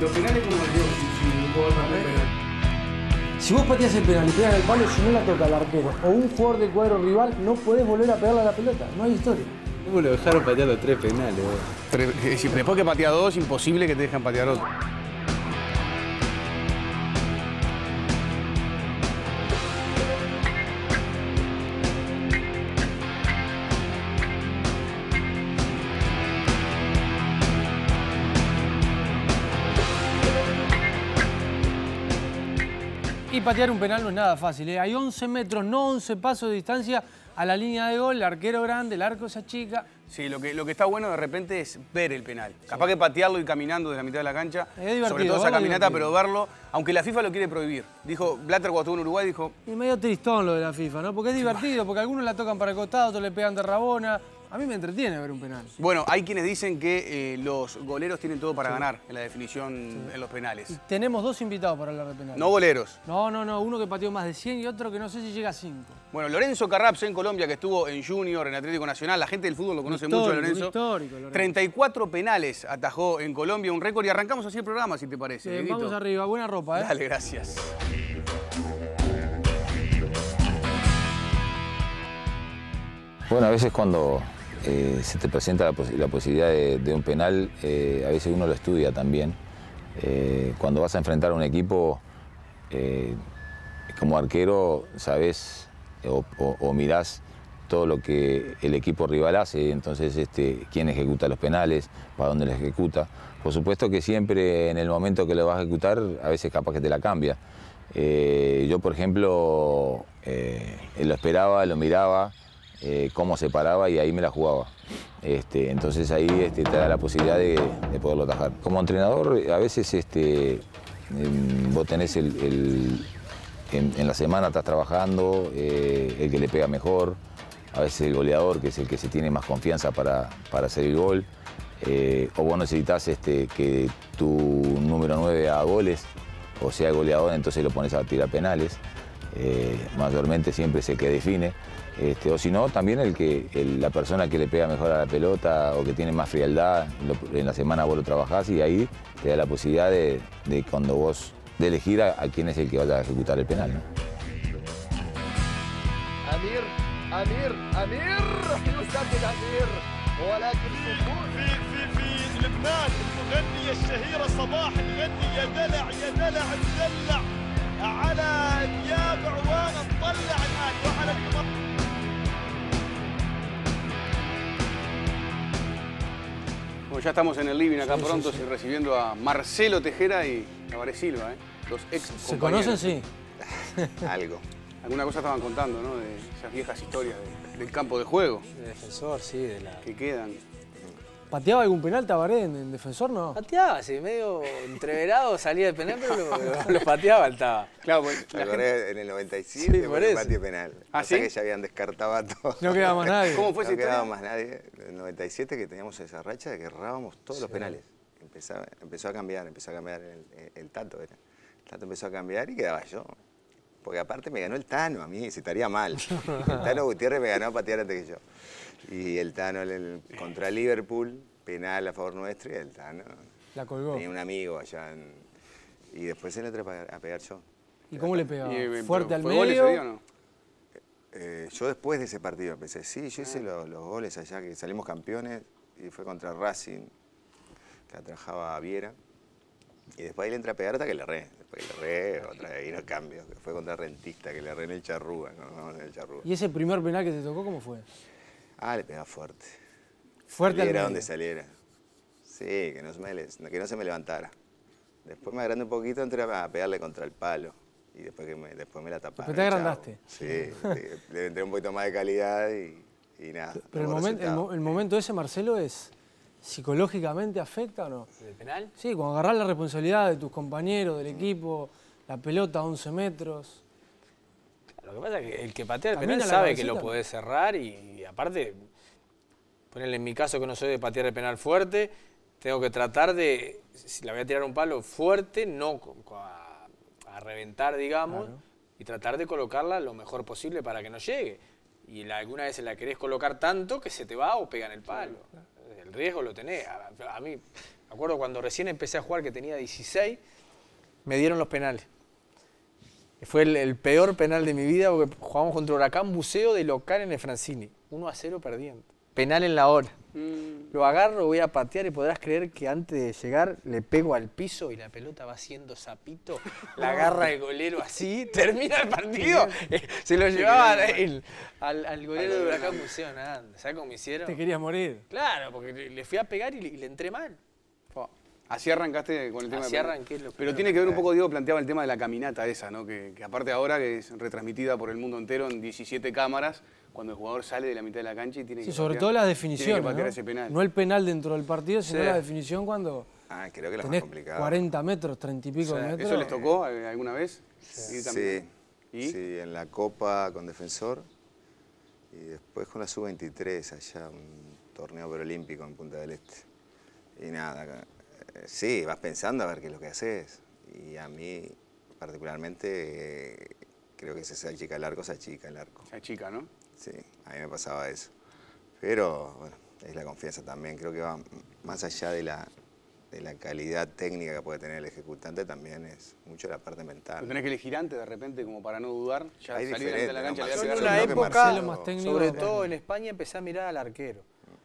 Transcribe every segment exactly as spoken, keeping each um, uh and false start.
Los penales como yo, si, si un jugador patea el penal. Si vos pateás el penal y pegas el palo, si no la toca el arquero o un jugador del cuadro rival, no podés volver a pegarle a la pelota. No hay historia. ¿Cómo lo dejaron patear los tres penales? Tres, después que patea dos, imposible que te dejen patear otro. Y patear un penal no es nada fácil, ¿eh? Hay once metros, no once pasos de distancia a la línea de gol, el arquero grande, el arco se achica. Sí, lo que, lo que está bueno de repente es ver el penal. Capaz que patearlo y caminando de la mitad de la cancha, Es divertido, sobre todo esa bueno, caminata, divertido. pero verlo, aunque la FIFA lo quiere prohibir. Dijo, Blatter cuando estuvo en Uruguay dijo... Y medio tristón lo de la FIFA, ¿no? Porque es divertido, porque algunos la tocan para el costado, otros le pegan de rabona. A mí me entretiene ver un penal. Bueno, hay quienes dicen que eh, los goleros tienen todo para sí. ganar en la definición sí. en los penales. Y tenemos dos invitados para hablar de penales. No goleros. No, no, no. Uno que pateó más de cien y otro que no sé si llega a cinco. Bueno, Lorenzo Carraps en Colombia, que estuvo en Junior, en Atlético Nacional. La gente del fútbol lo conoce histórico, mucho a Lorenzo. Histórico, Lorenzo. treinta y cuatro penales atajó en Colombia, un récord. Y arrancamos así el programa, si te parece. Sí, vamos arriba. Buena ropa, ¿eh? Dale, gracias. Bueno, a veces cuando eh, se te presenta la, pos la posibilidad de, de un penal, eh, a veces uno lo estudia también. Eh, cuando vas a enfrentar a un equipo, eh, como arquero, sabes o, o, o mirás todo lo que el equipo rival hace, entonces este, quién ejecuta los penales, para dónde los ejecuta. Por supuesto que siempre en el momento que lo vas a ejecutar, a veces capaz que te la cambia. Eh, yo, por ejemplo, eh, lo esperaba, lo miraba, Eh, cómo se paraba y ahí me la jugaba. Este, entonces ahí este, te da la posibilidad de, de poderlo atajar. Como entrenador, a veces este, eh, vos tenés el, el en, en la semana estás trabajando, eh, el que le pega mejor, a veces el goleador, que es el que se tiene más confianza para, para hacer el gol, eh, o vos necesitas este, que tu número nueve haga goles, o sea goleador, entonces lo pones a tirar penales. Eh, mayormente siempre es el que define. Este, o si no, también el que, el, la persona que le pega mejor a la pelota o que tiene más frialdad, lo, en la semana vos lo trabajás y ahí te da la posibilidad de, de cuando vos, de elegir a, a quién es el que vaya a ejecutar el penal, ¿no? أمير أمير أمير يسدد أمير ولكن في في في لبنان المغنية الشهيرة صباح الغني يا دلع يا دلع تدلع على دياب عوان نطلع الآن وعلى الإمارات. Bueno, ya estamos en el living acá sí, pronto, sí, sí. recibiendo a Marcelo Tejera y Tabaré Silva, ¿eh? Los ex compañeros. ¿Se conocen? Sí. Algo. Alguna cosa estaban contando, ¿no? De esas viejas historias de, del campo de juego. De Defensor, sí, de la... Que quedan. ¿Pateaba algún penal Tabaré en, en Defensor, no? Pateaba, sí, medio entreverado, salía de penal, pero lo, lo, lo pateaba el Taba. Claro, pues, Me la acordé gente... en el noventa y siete, Sí, por por el eso. patio penal. ¿Ah, O sea sí? que ya habían descartado a todos. No quedaba más nadie. ¿Cómo fue esa No quedaba historia? más nadie. En el noventa y siete que teníamos esa racha de que errábamos todos Sí. los penales. Empezaba, empezó a cambiar, empezó a cambiar el, el, el Tato. Era. El Tato empezó a cambiar y quedaba yo. Porque aparte me ganó el Tano a mí, se estaría mal. El Tano Gutiérrez me ganó a patear antes que yo. Y el Tano el, el, contra Liverpool, penal a favor nuestro, y el Tano La colgó. tenía un amigo allá. En, y después se le entré a pegar yo. ¿Y cómo le pegaba? Y, eh, ¿Fuerte al ¿fue gol ese medio? día o no? Eh, yo después de ese partido empecé, sí, yo hice los, los goles allá, que salimos campeones, y fue contra Racing, que atrajaba a Viera. Y después ahí le entré a pegar hasta que le erré. Después le erré, otra vez vino cambio, que fue contra Rentista, que le erré en el Charrúa, no, en el Charrúa. ¿Y ese primer penal que te tocó, cómo fue? Ah, le pegaba fuerte. Fuerte al Saliera medio. donde saliera. Sí, que no, se me, que no se me levantara. Después me agrandé un poquito, entré a pegarle contra el palo. Y después, que me, después me la taparon. Después te agrandaste. Sí, le, le entré un poquito más de calidad y, y nada. Pero el, tuvo momen- el, resultado. mo- el momento ese, Marcelo, es psicológicamente afecta o no? ¿De penal? Sí, cuando agarrás la responsabilidad de tus compañeros, del equipo, la pelota a once metros. Lo que pasa es que el que patea el Camina penal la sabe que cabecita. lo podés cerrar y, y aparte, ponerle en mi caso que no soy de patear el penal fuerte, tengo que tratar de, si la voy a tirar un palo fuerte, no co- co- a, a reventar, digamos, Claro. y tratar de colocarla lo mejor posible para que no llegue. Y la, alguna vez la querés colocar tanto que se te va o pega en el palo. El riesgo lo tenés. A, a mí, Me acuerdo cuando recién empecé a jugar, que tenía dieciséis, me dieron los penales. Fue el, el peor penal de mi vida porque jugamos contra Huracán Buceo de local en el Francini. uno a cero perdiendo. Penal en la hora. Mm. Lo agarro, voy a patear y podrás creer que antes de llegar le pego al piso y la pelota va haciendo sapito. La agarra el golero así, termina el partido. Se lo llevaba el, al, al golero de Huracán Buceo. Nada, ¿sabes cómo me hicieron? Te querías morir. Claro, porque le fui a pegar y le, y le entré mal. Oh. Así arrancaste con el tema Así de... arranqué. Lo Pero tiene que ver un poco, Diego planteaba el tema de la caminata esa, ¿no? Que, que aparte ahora que es retransmitida por el mundo entero en diecisiete cámaras, cuando el jugador sale de la mitad de la cancha y tiene sí, que sobre patear, todo las definiciones, ¿no? ¿no? Penal. No el penal dentro del partido, sino sí. la definición cuando ah, creo que la tenés más complicada. cuarenta metros, treinta y pico O sea, de metros. ¿Eso les tocó alguna vez? Sí, sí. ¿Y? sí, en la Copa con Defensor y después con la sub veintitrés, allá, un torneo preolímpico en Punta del Este. Y nada, sí, vas pensando a ver qué es lo que haces. Y a mí, particularmente, eh, creo que si se achica el arco, se achica el arco. Se achica, ¿no? Sí, a mí me pasaba eso. Pero, bueno, es la confianza también. Creo que va más allá de la, de la calidad técnica que puede tener el ejecutante, también es mucho la parte mental. ¿Lo tenés que elegir antes, de repente, como para no dudar? Ya Hay salir de la cancha, le voy a en pegar. una época, lo más técnico, sobre claro. todo en España, empecé a mirar al arquero.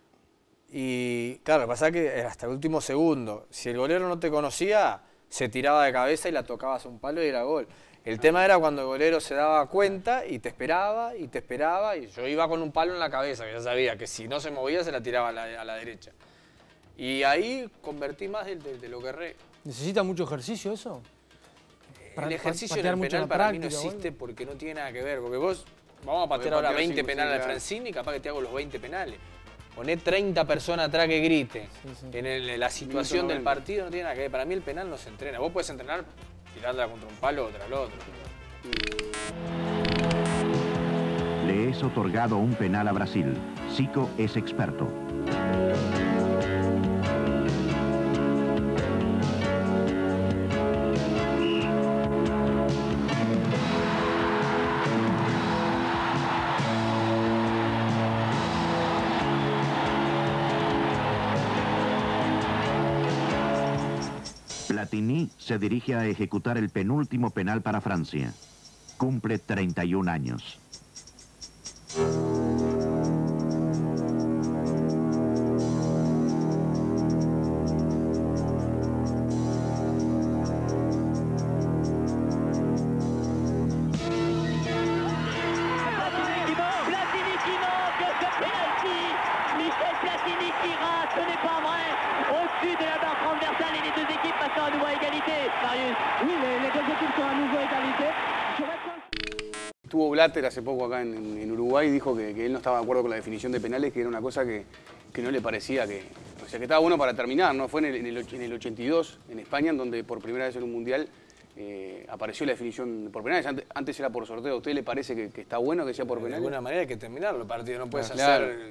Y claro, lo que pasa es que era hasta el último segundo. Si el golero no te conocía, se tiraba de cabeza y la tocabas a un palo y era gol. El tema era cuando el golero se daba cuenta y te esperaba y te esperaba y yo iba con un palo en la cabeza, que ya sabía que si no se movía se la tiraba a la, a la derecha. Y ahí convertí más de, de, de lo que erré. ¿Necesita mucho ejercicio eso? El ejercicio en el penal para mí no existe porque no tiene nada que ver. Porque vos, vamos a patear ahora veinte penales al Francini y capaz que te hago los veinte penales. Poné treinta personas atrás que griten. Sí, sí. En el, la situación del partido no tiene nada que ver. Para mí el penal no se entrena. Vos podés entrenar, tirarla contra un palo o tras el otro. Le es otorgado un penal a Brasil. Zico es experto. Platini se dirige a ejecutar el penúltimo penal para Francia. Cumple treinta y un años. Estuvo Blatter hace poco acá en, en Uruguay y dijo que, que él no estaba de acuerdo con la definición de penales, que era una cosa que, que no le parecía que... O sea, que estaba bueno para terminar, ¿no? Fue en el, en el, en el ochenta y dos, en España, en donde por primera vez en un mundial eh, apareció la definición por penales. Antes, antes era por sorteo. ¿A usted le parece que, que está bueno que sea por penales? De alguna manera hay que terminarlo el partido, no puedes claro. hacer...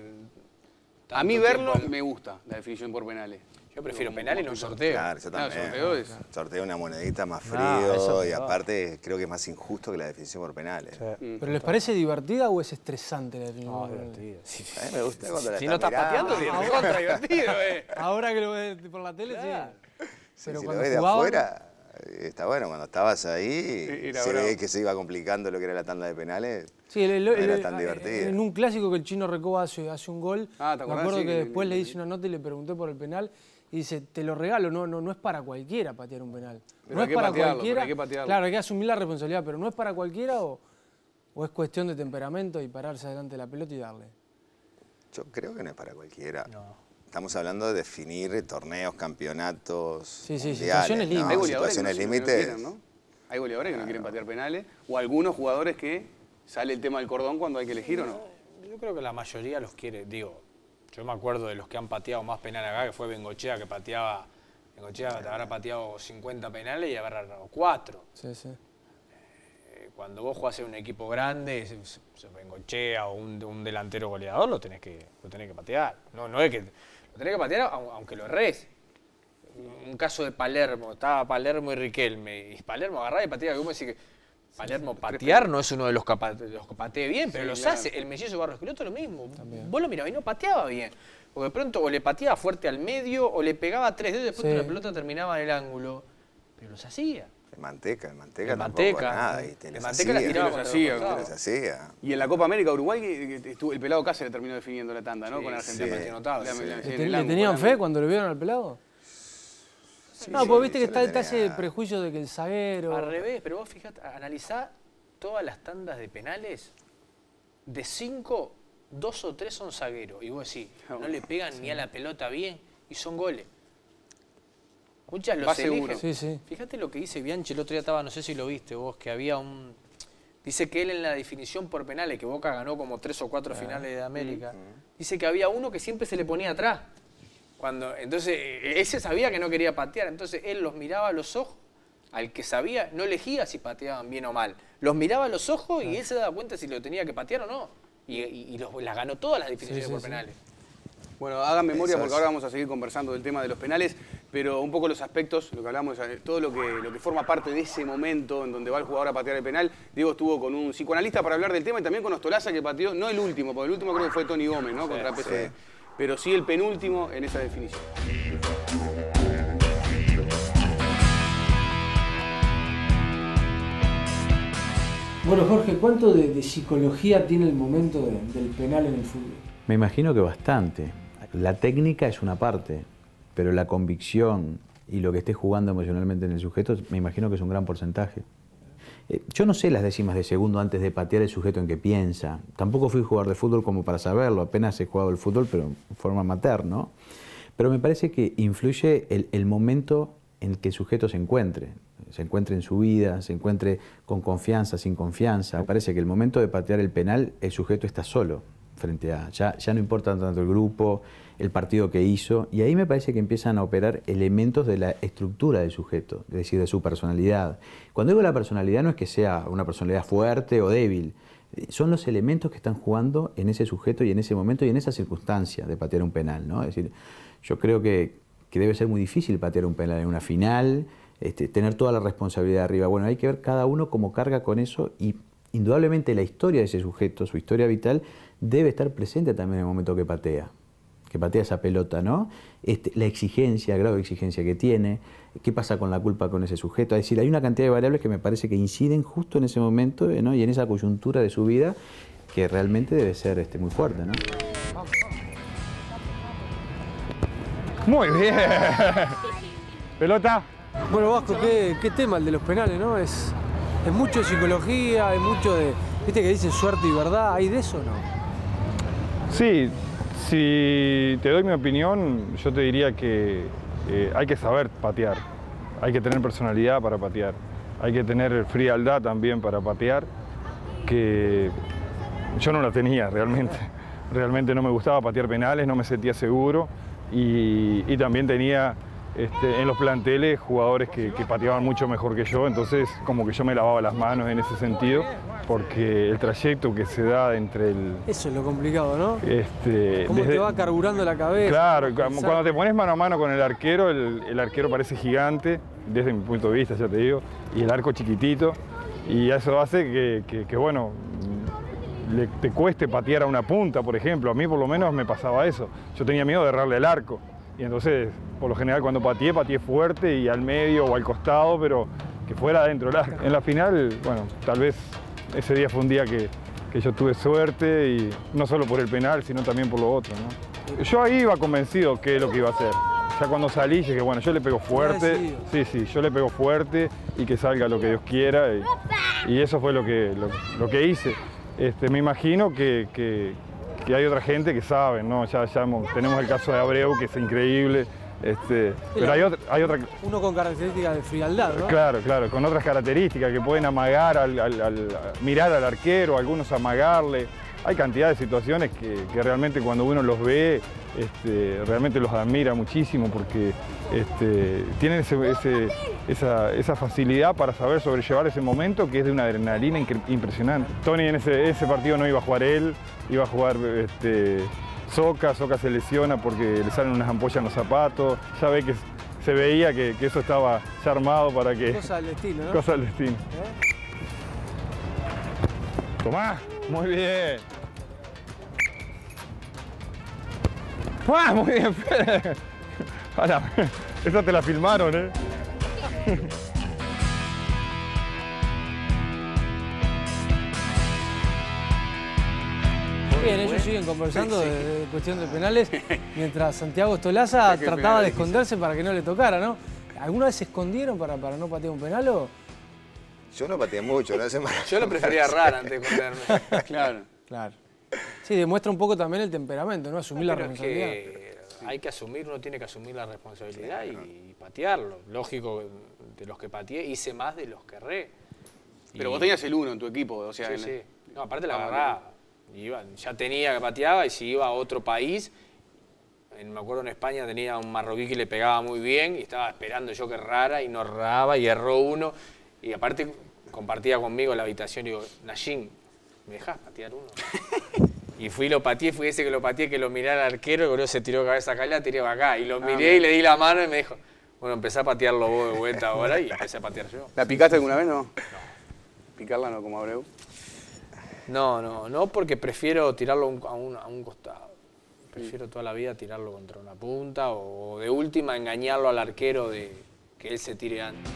A mí verlo tiempo. Me gusta, la definición por penales. Yo prefiero penal y no un sorteo. Claro, yo también. Claro, sorteo es... Sorteo una monedita más frío Ah, y aparte creo que es más injusto que la definición por penales. Sí. ¿Pero les parece divertida o es estresante la definición por penales? Divertida. Sí, sí. A mí me gusta cuando la Si no estás pateando, es contra divertido, eh. Ahora que lo ves por la tele, claro. Sí. Pero si cuando lo ves de jugaban... afuera, está bueno. Cuando estabas ahí, Era se bravo. ve que se iba complicando lo que era la tanda de penales. Sí, el, el, no era el, tan divertido. En un clásico que el Chino Recoba hace, hace un gol, Ah, ¿te me acordás? acuerdo Sí, que que- después que- le hice una nota y le pregunté por el penal y dice, te lo regalo, no, no, no es para cualquiera patear un penal. Pero No hay es que para patearlo, cualquiera. pero hay que patearlo. Claro, hay que asumir la responsabilidad, pero no es para cualquiera o, o es cuestión de temperamento y pararse delante de la pelota y darle. Yo creo que no es para cualquiera. No. Estamos hablando de definir torneos, campeonatos, Sí, sí, mundiales, situaciones ¿no? límites. Hay goleadores que no, situaciones que no límites. quieren, ¿no? Hay goleadores que no quieren patear penales o algunos jugadores que sale el tema del cordón cuando hay que elegir o no. Yo creo que la mayoría los quiere, digo, yo me acuerdo de los que han pateado más penales acá, que fue Bengochea, que pateaba, Bengochea te habrá pateado cincuenta penales y habrá dado cuatro. Sí, sí. Eh, cuando vos jugás en un equipo grande, se- se- se Bengochea o un, un delantero goleador, lo tenés que, lo tenés que patear. No, no es que, lo tenés que patear au- aunque lo erres. Un caso de Palermo, estaba Palermo y Riquelme, y Palermo agarraba y pateaba, que vos me decís que Palermo patear no es uno de los, capa, de los que patee bien, pero Sí, los claro. hace. El Mellizo Barros Esqueloto lo mismo. También. Vos lo mirabas y no pateaba bien. Porque de pronto o le pateaba fuerte al medio o le pegaba tres dedos y después Sí. la pelota terminaba en el ángulo. Pero los hacía. El Manteca, el Manteca El tampoco Manteca. nada. Y te El los Manteca las hacía, tiraba te los para hacía, los te costados. los hacía. Y en la Copa América Uruguay, que, que estuvo, el pelado Cáceres terminó definiendo la tanda, ¿no? Sí, Con Argentina. sí. Partido notable. Sí. La- la- ¿Le, en el ten- le ángulo, tenían la- fe cuando lo vieron al pelado? Sí, No, sí, porque viste que yo está, le está ese tenía- prejuicio de que el zaguero... Al revés, pero vos fijate, analizá todas las tandas de penales. De cinco, dos o tres son zagueros. Y vos decís, no le pegan ni a la pelota bien y son goles. Muchas los Va eligen. seguro. Sí, sí. Fíjate lo que dice Bianchi, el otro día estaba, no sé si lo viste vos, que había un... Dice que él en la definición por penales, que Boca ganó como tres o cuatro finales de América, dice que había uno que siempre se le ponía atrás. Cuando, entonces, eh, ese sabía que no quería patear, entonces él los miraba a los ojos, al que sabía, no elegía si pateaban bien o mal. Los miraba a los ojos y él se daba cuenta si lo tenía que patear o no. Y, y, y los, las ganó todas las definiciones Sí, sí, por sí. penales. Bueno, hagan memoria Eso porque es. ahora vamos a seguir conversando del tema de los penales, pero un poco los aspectos, lo que hablamos, eh, todo lo que, lo que forma parte de ese momento en donde va el jugador a patear el penal. Diego estuvo con un psicoanalista para hablar del tema y también con Ostolaza que pateó, no el último, porque el último creo que fue Tony Gómez, ¿no? Contra P S V, sí. pero sí el penúltimo en esa definición. Bueno, Jorge, ¿cuánto de, de psicología tiene el momento de- del penal en el fútbol? Me imagino que bastante. La técnica es una parte, pero la convicción y lo que esté jugando emocionalmente en el sujeto, me imagino que es un gran porcentaje. Eh, Yo no sé las décimas de segundo antes de patear el sujeto en que piensa. Tampoco fui jugador de fútbol como para saberlo, apenas he jugado el fútbol, pero en forma amateur, ¿no? Pero me parece que influye el, el momento en el que el sujeto se encuentre. Se encuentre en su vida, se encuentre con confianza, sin confianza. Me parece que el momento de patear el penal, el sujeto está solo frente a... Ya, ya no importa tanto el grupo, el partido que hizo, y ahí me parece que empiezan a operar elementos de la estructura del sujeto, es decir, de su personalidad. Cuando digo la personalidad no es que sea una personalidad fuerte o débil, son los elementos que están jugando en ese sujeto y en ese momento y en esa circunstancia de patear un penal, ¿no? Es decir, yo creo que, que debe ser muy difícil patear un penal en una final, este, tener toda la responsabilidad arriba. Bueno, hay que ver cada uno cómo carga con eso y indudablemente la historia de ese sujeto, su historia vital, debe estar presente también en el momento que patea, que patea esa pelota, ¿no? Este, la exigencia, el grado de exigencia que tiene, qué pasa con la culpa con ese sujeto. Es decir, hay una cantidad de variables que me parece que inciden justo en ese momento, ¿no? Y en esa coyuntura de su vida que realmente debe ser este, muy fuerte, ¿no? Muy bien. Pelota. Bueno, Vasco, ¿qué, qué tema el de los penales, ¿no? Es, es mucho de psicología, es mucho de... ¿Viste que dicen suerte y verdad? ¿Hay de eso o no? Sí, si te doy mi opinión, yo te diría que eh, hay que saber patear, hay que tener personalidad para patear, hay que tener frialdad también para patear, que yo no la tenía realmente. Realmente no me gustaba patear penales, no me sentía seguro y, y también tenía este, en los planteles jugadores que, que pateaban mucho mejor que yo, entonces como que yo me lavaba las manos en ese sentido, porque el trayecto que se da entre el... Eso es lo complicado, ¿no? Este, Cómo desde- te va carburando la cabeza. Claro, Pensar- cuando cuando te pones mano a mano con el arquero, el, el arquero parece gigante, desde mi punto de vista, ya te digo, y el arco chiquitito, y eso hace que, que- que, bueno, le, te cueste patear a una punta, por ejemplo. A mí por lo menos me pasaba eso. Yo tenía miedo de errarle el arco, y entonces, por lo general, cuando pateé, pateé fuerte y al medio o al costado, pero que fuera adentro del arco. En la final, bueno, tal vez ese día fue un día que, que yo tuve suerte, y no solo por el penal, sino también por lo otro, ¿no? Yo ahí iba convencido que es lo que iba a hacer. Ya cuando salí dije, bueno, yo le pego fuerte, sí, sí, yo le pego fuerte y que salga lo que Dios quiera, y, y eso fue lo que, lo, lo que hice. Este, me imagino que, que, que hay otra gente que sabe, ¿no? Ya, ya hemos- tenemos el caso de Abreu, que es increíble, este, pero hay otra, hay otra... Uno con características de frialdad, ¿no? Claro, claro, con otras características que pueden amagar, al, al- al- mirar al arquero, algunos amagarle. Hay cantidad de situaciones que, que realmente cuando uno los ve, este, realmente los admira muchísimo porque este, tienen ese- ese- esa, esa facilidad para saber sobrellevar ese momento que es de una adrenalina incre- impresionante. Tony en ese, ese partido no iba a jugar él, iba a jugar este, Soca, Soca se lesiona porque le salen unas ampollas en los zapatos, ya ve que se veía que, que eso estaba ya armado para que... Cosa del destino, ¿no? Cosa del destino. Tomá, muy bien. ¡Ah, muy bien, Fede! Ahora, esa te la filmaron, ¿eh? Bien, ellos siguen conversando de, de cuestión de penales, mientras Santiago Stolaza trataba de esconderse para que no le tocara, ¿no? ¿Alguna vez se escondieron para, para no patear un penal o...? Yo no pateé mucho, no sé más. Yo lo prefería errar antes de esconderme. Claro, claro. Sí, demuestra un poco también el temperamento, ¿no? Asumir la responsabilidad. Que hay que asumir, uno tiene que asumir la responsabilidad y, y patearlo. Lógico, de los que pateé, hice más de los que erré. Pero y... vos tenías el uno en tu equipo, o sea... Sí, en... sí. No, aparte la ah, agarraba. Iba, ya tenía que pateaba y si iba a otro país, en, me acuerdo en España tenía un marroquí que le pegaba muy bien y estaba esperando yo que errara y no erraba y erró uno. Y aparte compartía conmigo la habitación y digo, Nayín, ¿me dejás patear uno? Y fui y lo pateé, fui ese que lo pateé, que lo miré al arquero, que luego se tiró cabeza acá y la tiré acá. Y lo miré ah, y le di la mano y me dijo, bueno, empecé a patearlo vos de vuelta ahora y empecé a patear yo. ¿La picaste alguna vez, no? No. ¿Picarla no como Abreu? No, no, no porque prefiero tirarlo a un, a un costado. Prefiero toda la vida tirarlo contra una punta o de última engañarlo al arquero de que él se tire antes.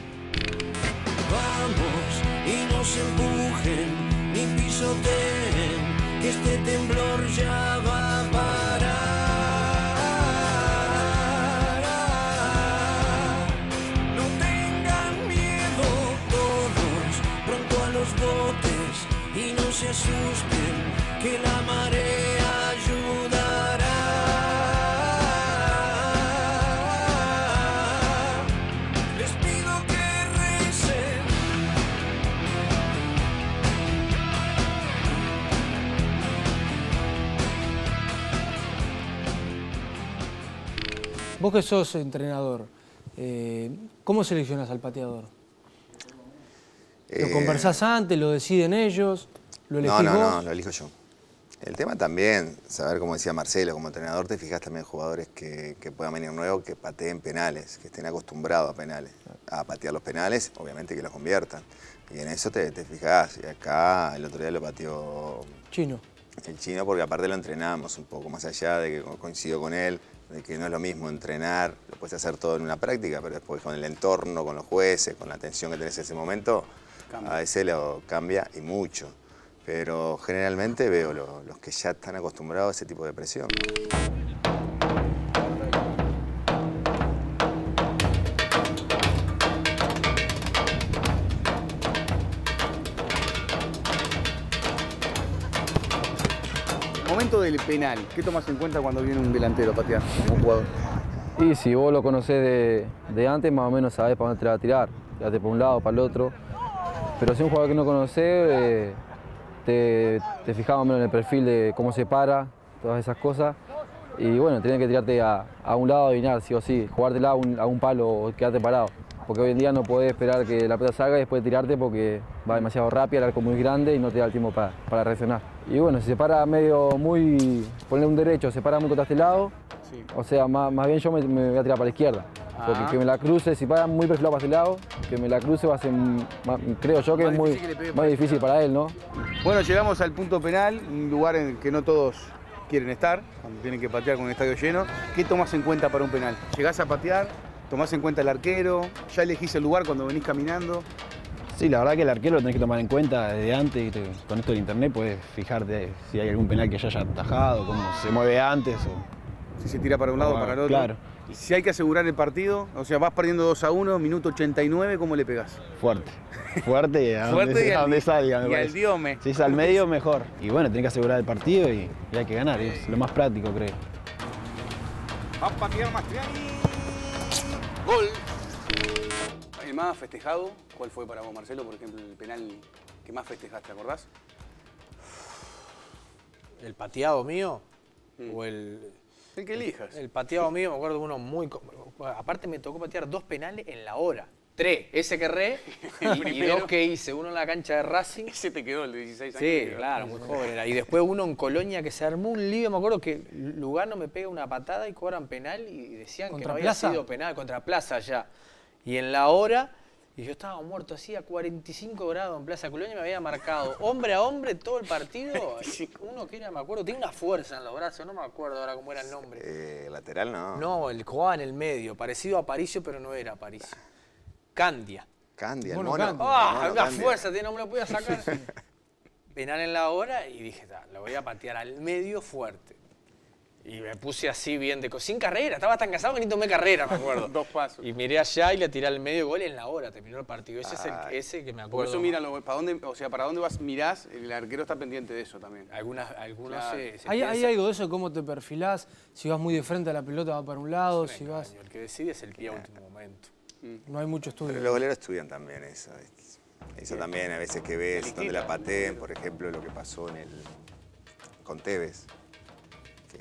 Vamos y no se empujen ni pisoteen, que este temblor ya va a parar. No tengan miedo todos, pronto a los botes. Y no se asusten, que la marea ayudará. Les pido que recen. Vos que sos entrenador, eh, ¿cómo seleccionás al pateador? ¿Lo Eh, conversás antes, lo deciden ellos, lo elegís No, no, vos? no, lo elijo yo. El tema también, saber, como decía Marcelo, como entrenador te fijas también en jugadores que, que puedan venir nuevos, que pateen penales, que estén acostumbrados a penales, a patear los penales, obviamente que los conviertan. Y en eso te, te fijas. Y acá el otro día lo pateó... Chino. El Chino, porque aparte lo entrenamos un poco, más allá de que coincido con él, de que no es lo mismo entrenar, lo puedes hacer todo en una práctica, pero después con el entorno, con los jueces, con la atención que tenés en ese momento, cambia. A veces lo cambia y mucho. Pero generalmente veo lo, los que ya están acostumbrados a ese tipo de presión. Momento del penal, ¿qué tomas en cuenta cuando viene un delantero a patear, un jugador? Y si vos lo conocés de, de antes, más o menos sabés para dónde te va a tirar. Tirate para un lado, para el otro. Pero si es un jugador que no conocés, eh, te, te fijás más o menos en el perfil de cómo se para, todas esas cosas. Y bueno, tenés que tirarte a, a un lado, adivinar, sí o sí, jugártela a un, a un palo o quedarte parado. Porque hoy en día no podés esperar que la pelota salga y después tirarte porque va demasiado rápido, el arco muy grande y no te da el tiempo para, para reaccionar. Y bueno, si se para medio muy, ponle un derecho, se para muy contra este lado, sí. O sea, más, más bien yo me, me voy a tirar para la izquierda. Ah. Porque que me la cruce, si para muy perfilado para este lado, que me la cruce va a ser, más, creo yo que más es muy que más difícil para él, ¿no? Bueno, llegamos al punto penal, un lugar en que no todos quieren estar, cuando tienen que patear con un estadio lleno. ¿Qué tomás en cuenta para un penal? ¿Llegás a patear? ¿Tomás en cuenta el arquero? ¿Ya elegís el lugar cuando venís caminando? Sí, la verdad que el arquero lo tenés que tomar en cuenta desde antes. Te, con esto del internet puedes fijarte si hay algún penal que ya haya atajado, cómo se mueve antes. O... Si se tira para un lado o para el otro. Claro. Si hay que asegurar el partido, o sea, vas perdiendo dos a uno, minuto ochenta y nueve, ¿cómo le pegás? Fuerte. Fuerte y a Fuerte donde, y a donde salga. Y al diome. Si es al medio, mejor. Y bueno, tenés que asegurar el partido y, y hay que ganar. Es lo más práctico, creo. Va a patear Mastriani. Gol. El más festejado, ¿cuál fue para vos, Marcelo? Por ejemplo, el penal que más festejaste, ¿te acordás? ¿El pateado mío? Mm. ¿O el...? El que elijas. El, el pateado mío, me acuerdo de uno muy... Aparte me tocó patear dos penales en la hora. Tres, ese que erré y, y dos que hice. Uno en la cancha de Racing. Ese te quedó, el de dieciséis años. Sí, claro, muy joven era. Y después uno en Colonia que se armó un lío. Me acuerdo que Lugano me pega una patada y cobran penal y decían que no había sido penal contra Plaza ya. Y en la hora Y yo estaba muerto, hacía cuarenta y cinco grados en Plaza Colonia y me había marcado hombre a hombre todo el partido. Uno que era, me acuerdo, tenía una fuerza en los brazos, no me acuerdo ahora cómo era el nombre. Eh, lateral no. No, el jugaba en el medio, parecido a Aparicio, pero no era Aparicio. Candia. Candia, el Mono mono. Candia. Ah, el mono una Candia. fuerza, no me lo podía sacar. Penal en la hora y dije, la voy a patear al medio fuerte. Y me puse así bien, de sin carrera, estaba tan cansado que ni tomé carrera, me acuerdo. Dos pasos. Y miré allá y le tiré al medio gol en la hora, terminó el partido. Ese Ah, es el ese que me Por acuerdo. eso míralo, para dónde, o sea, para dónde vas, mirás, el arquero está pendiente de eso también. Algunas, algunos Claro. se, se ¿Hay, piensa- hay algo de eso, cómo te perfilás? Si vas muy de frente a la pelota va para un lado, es un si vas... engaño, el que decide es el pie a último momento. No hay mucho estudio. Pero los goleros estudian también eso. Eso también, a veces que ves donde la pateen, por ejemplo, lo que pasó en el, con Tevez, que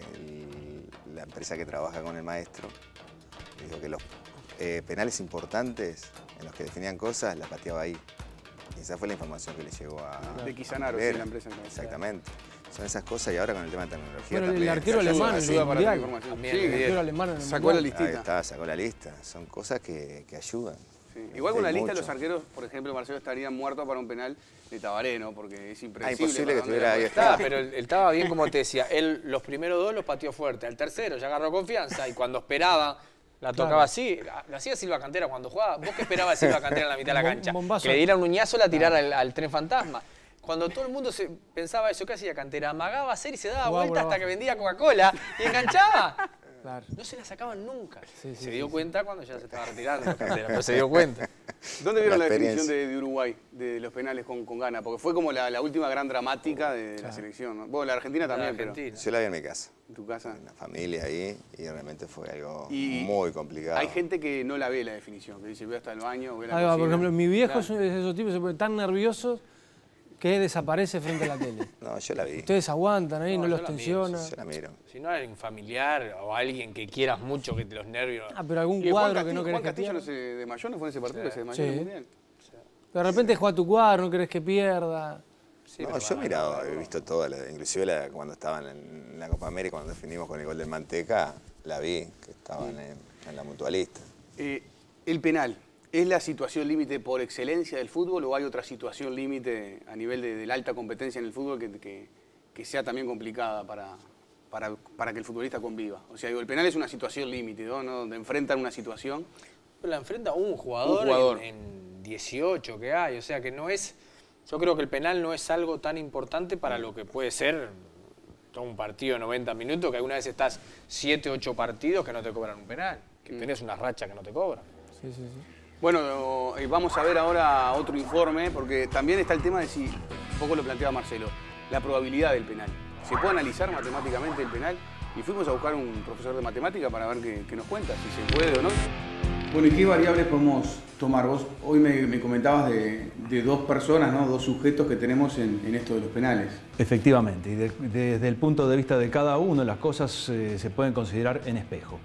el- la empresa que trabaja con el maestro, dijo que los eh, penales importantes en los que definían cosas, las pateaba ahí. Y esa fue la información que le llegó a... De Kisanaro, a sí, la empresa. Exactamente. Son esas cosas y ahora con el tema de tecnología Bueno, el también. arquero ayuda, alemán en sí. el Mundial. También, Sí, el el arquero diez. alemán en el Sacó Mundial. la listita. Ahí está, sacó la lista. Son cosas que, que ayudan. Sí. Igual con la Sí, lista de mucho. los arqueros, por ejemplo, Marcelo estaría muerto para un penal de Tabaré, ¿no? Porque es impredecible. Ah, imposible para que dónde estuviera la ahí. puede Estaba, estar. pero él, él estaba bien, como te decía. Él los primeros dos los pateó fuerte. Al tercero ya agarró confianza y cuando esperaba, la tocaba Claro. así. Lo hacía Silva Cantera cuando jugaba. ¿Vos qué esperabas de Silva Cantera en la mitad de la Bom- cancha? bombazo. Que le diera un uñazo, la tirara al, al tren fantasma. Cuando todo el mundo se pensaba eso, ¿qué hacía Cantera? Amagaba a hacer y se daba Jugaba vuelta por hasta abajo. que vendía Coca-Cola y enganchaba. Claro. No se la sacaban nunca. Sí, sí, se dio sí, cuenta cuando ya se estaba retirando Cantera, pero se dio cuenta. ¿Dónde vieron la, La definición experiencia. de, de Uruguay, de los penales con, con Ghana? Porque fue como la, la última gran dramática de la selección, ¿no? Bueno, la Argentina también, La Argentina. Yo la vi en mi casa, pero en tu casa. en la familia ahí, y realmente fue algo Y muy complicado. Hay gente que no la ve la definición, que dice, voy hasta el baño, voy a la Ahí va, por cocina. ejemplo, mi viejo Claro. es uno de esos tipos que se pone tan nerviosos que desaparece frente a la tele. No, yo la vi. Ustedes aguantan ahí, no, No, los yo la miro, tensiona. Yo la miro. Si no hay un familiar o alguien que quieras mucho, que te los nervios... Ah, pero algún Y Juan cuadro que Castillo, no querés Juan que Castillo pierda. no se desmayó, ¿no fue en ese partido? Sí. Que se desmayó Sí. en el Mundial. Pero de repente juega tu cuadro, no querés que pierda. Sí, No, pero yo he va, mirado, va, va. he visto toda, la- inclusive la- cuando estaban en la Copa América, cuando definimos con el gol del Manteca, la vi, que estaban en, en la mutualista. Eh, el penal, ¿es la situación límite por excelencia del fútbol o hay otra situación límite a nivel de, de la alta competencia en el fútbol que, que- que sea también complicada para, para, para que el futbolista conviva? O sea, digo, el penal es una situación límite, ¿no? ¿no? Donde enfrentan una situación. Pero la enfrenta un jugador, Un jugador. En, en dieciocho que hay, o sea que no es... Yo creo que el penal no es algo tan importante para lo que puede ser todo un partido de noventa minutos, que alguna vez estás siete, ocho partidos que no te cobran un penal, que tenés una racha que no te cobran. Sí, sí, sí. Bueno, eh, vamos a ver ahora otro informe, porque también está el tema de si, un poco lo planteaba Marcelo, la probabilidad del penal. ¿Se puede analizar matemáticamente el penal? Y fuimos a buscar un profesor de matemática para ver qué, qué nos cuenta, si se puede o no. Bueno, ¿y qué variables podemos tomar? Vos hoy me, me comentabas de, de dos personas, ¿no? Dos sujetos que tenemos en, en esto de los penales. Efectivamente, y de- desde el punto de vista de cada uno, las cosas eh, se pueden considerar en espejo.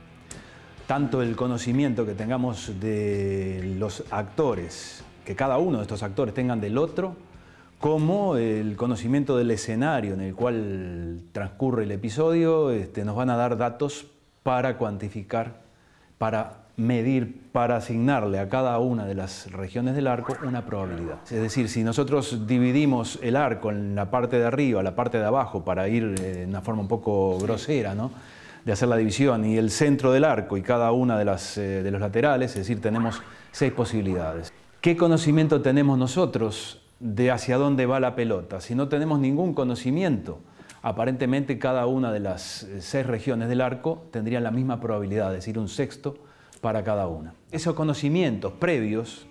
Tanto el conocimiento que tengamos de los actores, que cada uno de estos actores tengan del otro, como el conocimiento del escenario en el cual transcurre el episodio, este, nos van a dar datos para cuantificar, para medir, para asignarle a cada una de las regiones del arco una probabilidad. Es decir, si nosotros dividimos el arco en la parte de arriba, la parte de abajo, para ir eh, de una forma un poco grosera, ¿no?, de hacer la división, y el centro del arco y cada una de, las, eh, de los laterales, es decir, tenemos seis posibilidades. ¿Qué conocimiento tenemos nosotros de hacia dónde va la pelota? Si no tenemos ningún conocimiento, aparentemente cada una de las eh, seis regiones del arco tendrían la misma probabilidad, es decir, un sexto para cada una. Esos conocimientos previos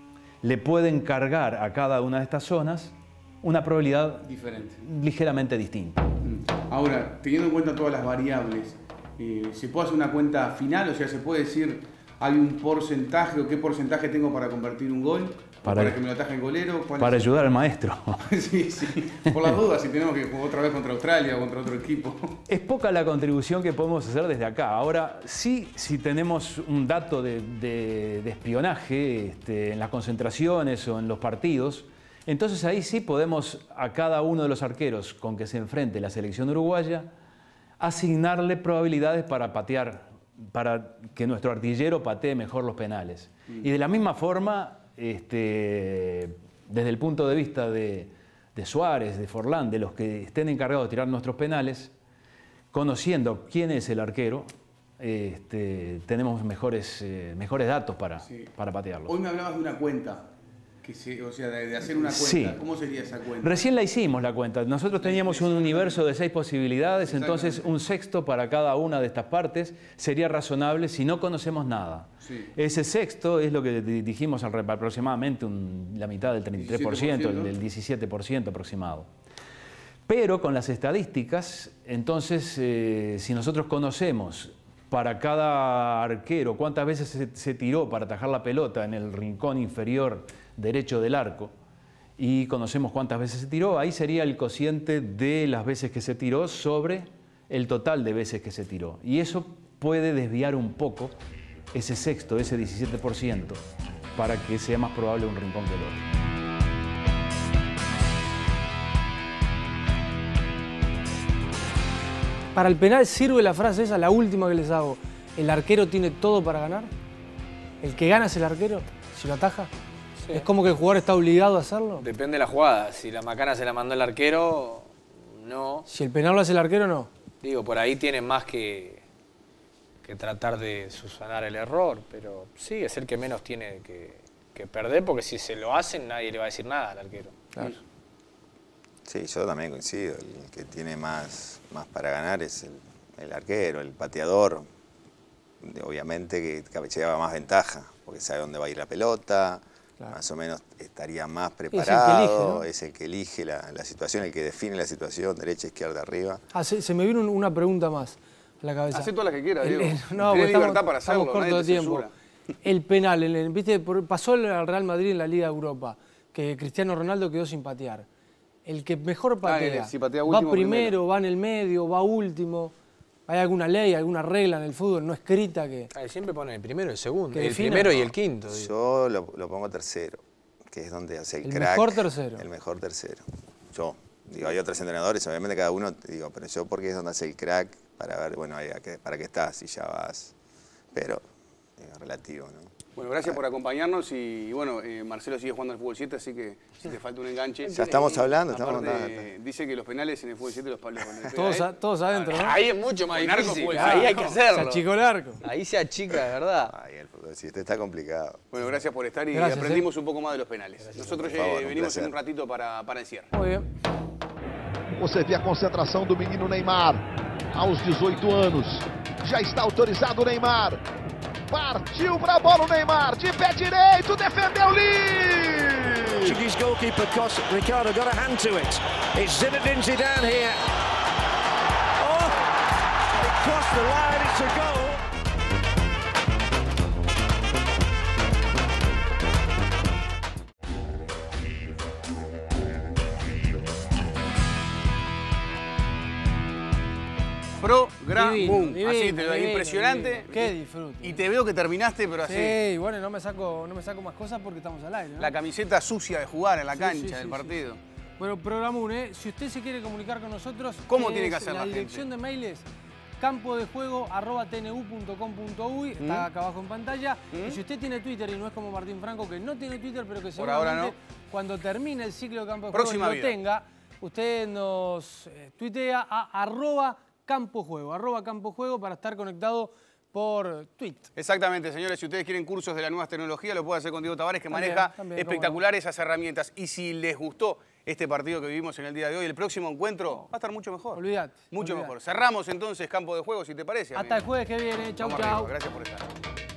le pueden cargar a cada una de estas zonas una probabilidad Diferente. ligeramente distinta. Ahora, teniendo en cuenta todas las variables, eh, ¿se puede hacer una cuenta final? O sea, ¿se puede decir, hay un porcentaje o qué porcentaje tengo para convertir un gol? Para- ¿Para que me lo ataje el golero? ¿Cuál Para es? ayudar al maestro. Sí, sí. Por las dudas, si tenemos que jugar otra vez contra Australia o contra otro equipo. Es poca la contribución que podemos hacer desde acá. Ahora, sí, si tenemos un dato de, de- de espionaje este, en las concentraciones o en los partidos, entonces ahí sí podemos a cada uno de los arqueros con que se enfrente la selección uruguaya asignarle probabilidades para patear, para que nuestro artillero patee mejor los penales. Y de la misma forma, este, desde el punto de vista de, de Suárez, de Forlán, de los que estén encargados de tirar nuestros penales, conociendo quién es el arquero, este, tenemos mejores, eh, mejores datos para, sí. para patearlo. Hoy me hablabas de una cuenta. Que se, o sea, de, de hacer una cuenta. Sí. ¿Cómo sería esa cuenta? Recién la hicimos la cuenta. Nosotros teníamos un universo de seis posibilidades, entonces un sexto para cada una de estas partes sería razonable si no conocemos nada. Sí. Ese sexto es lo que dijimos aproximadamente un, la mitad del treinta y tres por ciento, el del diecisiete por ciento aproximado. Pero con las estadísticas, entonces, eh, si nosotros conocemos para cada arquero cuántas veces se, se tiró para atajar la pelota en el rincón inferior derecho del arco y conocemos cuántas veces se tiró, ahí sería el cociente de las veces que se tiró sobre el total de veces que se tiró. Y eso puede desviar un poco ese sexto, ese diecisiete por ciento, para que sea más probable un rincón que el otro. Para el penal sirve la frase esa, la última que les hago. ¿El arquero tiene todo para ganar? ¿El que gana es el arquero? Si lo ataja. Sí. ¿Es como que el jugador está obligado a hacerlo? Depende de la jugada. Si la macana se la mandó el arquero, no. Si el penal lo hace el arquero, no. Digo, por ahí tiene más que, que tratar de subsanar el error. Pero sí, es el que menos tiene que, que perder, porque si se lo hacen, nadie le va a decir nada al arquero. Claro. Sí, yo también coincido. El que tiene más, más para ganar es el, el arquero, el pateador. Obviamente que lleva más ventaja, porque sabe dónde va a ir la pelota, claro. Más o menos estaría más preparado, es el que elige, ¿no? es el que elige la, la situación, el que define la situación, derecha, izquierda, arriba. Ah, se, se me vino una pregunta más a la cabeza. Hacé todas las que quieras, Diego. El, el, no, Tienes estamos, libertad para hacerlo, estamos cortos de tiempo. El penal, el, el, ¿viste? Pasó al Real Madrid en la Liga de Europa, que Cristiano Ronaldo quedó sin patear. El que mejor patea, ah, si patea último, va primero, primero, va en el medio, va último. ¿Hay alguna ley, alguna regla en el fútbol no escrita que...? Ah, siempre ponen el primero, el segundo, el primero y el quinto. Yo lo, lo pongo tercero, que es donde hace el, el crack. El mejor tercero. El mejor tercero. Yo. Digo, hay otros entrenadores, obviamente cada uno, digo, pero yo porque es donde hace el crack para ver, bueno, para qué estás, si ya vas. Pero es relativo, ¿no? Bueno, gracias por acompañarnos y bueno, eh, Marcelo sigue jugando al fútbol siete, así que si te falta un enganche. Ya estamos hablando, aparte, estamos hablando. Dice que los penales en el fútbol siete los palos. Todos, a, todos adentro, ¿no? Ahí es mucho más difícil, arco, ahí hay que hacerlo. Se achicó el arco. Ahí se achica, de verdad. Ahí el fútbol siete está complicado. Bueno, gracias por estar y gracias, aprendimos eh. un poco más de los penales. Gracias, Nosotros favor, venimos un en un ratito para, para el cierre. Muy bien. Você vê a concentração do menino Neymar, aos dezoito anos. Já está autorizado o Neymar. Partiu para a bola o Neymar, de pé direito, defendeu Lee! Portuguese goalkeeper Ricardo got a hand to it. It's Zinedine Zidane here. Oh, it crossed the line, it's a goal. Programum, así te lo divino, impresionante. Divino. Qué disfrute. Y te veo que terminaste, pero así. Sí, bueno, no me saco, no me saco más cosas porque estamos al aire, ¿no? La camiseta sucia de jugar en la sí, cancha sí, del sí, partido. Sí. Bueno, Programum, ¿eh? Si usted se quiere comunicar con nosotros, ¿cómo tiene que hacer la, la dirección gente? de mail es campo de juego arroba t n u punto com punto u y, está ¿Mm? acá abajo en pantalla. ¿Mm? Y si usted tiene Twitter y no es como Martín Franco, que no tiene Twitter, pero que seguramente ahora no. cuando termine el ciclo de campo de Próxima juego y lo vida. tenga, usted nos eh, tuitea a arroba campo juego, arroba campo juego para estar conectado por tweet. Exactamente, señores. Si ustedes quieren cursos de las nuevas tecnologías, lo puede hacer con Diego Tavares, que también, maneja también, espectaculares esas herramientas. Y si les gustó este partido que vivimos en el día de hoy, el próximo encuentro va a estar mucho mejor. Olvídate. Mucho olvidate. mejor. Cerramos entonces campo de juego, si te parece. Hasta amigo. el jueves que viene. Chau, Vamos chau. Arriba. Gracias por estar.